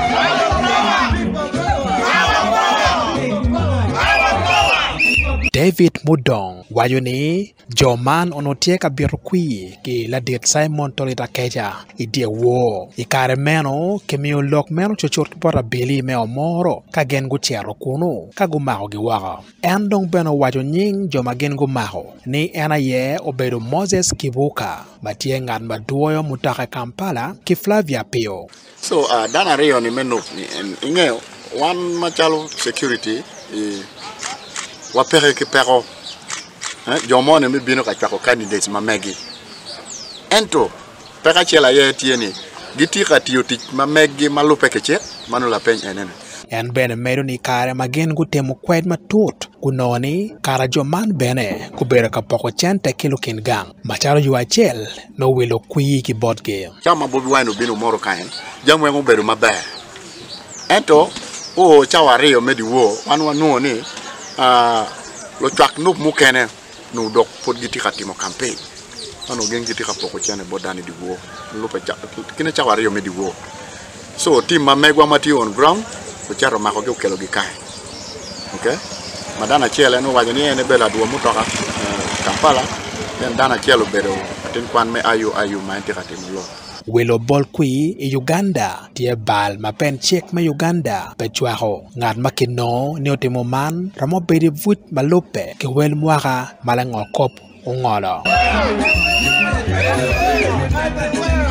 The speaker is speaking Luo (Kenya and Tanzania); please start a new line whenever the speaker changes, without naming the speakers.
David Mudong wayoni Joman onotieka birukwi ki la dit Simon Tolita Keja idie wo ikare meno kemio lok meno chochot bora beli me Omoro kagen gu chero kuno kagu maho gi waga endong beno wajo nying joma gen gu maho ni ena ye obedo Moses Kibuka batie ngat maduoyo mutaka Kampala ki Flavia Pio.
So Dano Aryo ni meno ingeo one machalo security wapere ki pero jomone mi bino ka chako candidates ma megi ento peka chela ye tieni gitika tioti ma megi malupe keche manu la pen enene
en bene medo ni kare magen gu temu kwed matut kunoni kara joman bene kubera ka poko chente kilo kin gang macharo yu achel no wilo kuyi ki bodge
chama bobi wine bino Omoro kaen jamwe ngo bedo maber ento o chawa Aryo medi wo wanwa no ni lo chak nup mukene no dok pod gitika timo campaign ano gen gitika poko chene bodani di wo lo pa chak kine chawa Aryo medi wo so team ma megwa mati on ground ko charo mako ge kelo gi kai okay madana chele no wajoni ene bela duo mutoka Kampala den dana chelo bedo tin kwan me ayu ma intika timo lo
Wilo bol kui i Uganda tie bal ma pen chek ma Uganda pe chwaho ngat makino ni otimo man ramo bedi vut malupe ke wel mwaka malangokop ungolo